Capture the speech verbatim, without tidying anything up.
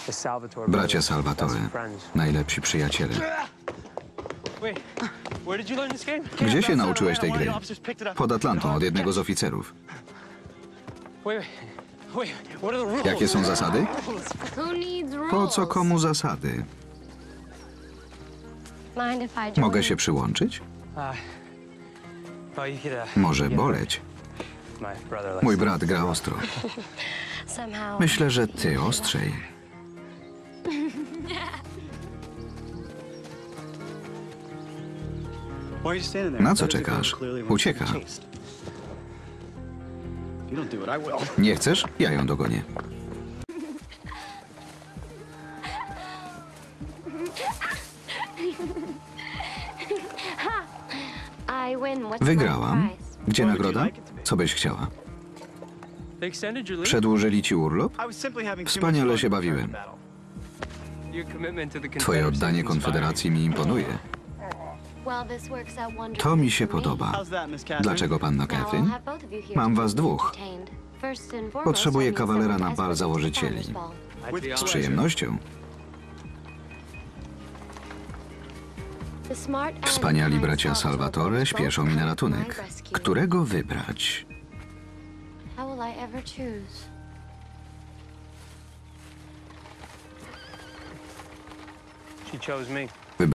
Bracia Salvatore, najlepsi przyjaciele. Gdzie się nauczyłeś tej gry? Pod Atlantą, od jednego z oficerów. Jakie są zasady? Po co komu zasady? Mogę się przyłączyć? Może boleć. Mój brat gra ostro. Myślę, że ty ostrzej. Na co czekasz? Ucieka. Nie chcesz? Ja ją dogonię. Wygrałam. Gdzie nagroda? Co byś chciała? Przedłużyli ci urlop? Wspaniale się bawiłem. Twoje oddanie Konfederacji mi imponuje. To mi się podoba. Dlaczego, panno Catherine? Mam was dwóch. Potrzebuję kawalera na bal założycieli. Z przyjemnością. Wspaniali bracia Salvatore śpieszą mi na ratunek. Którego wybrać? She chose me.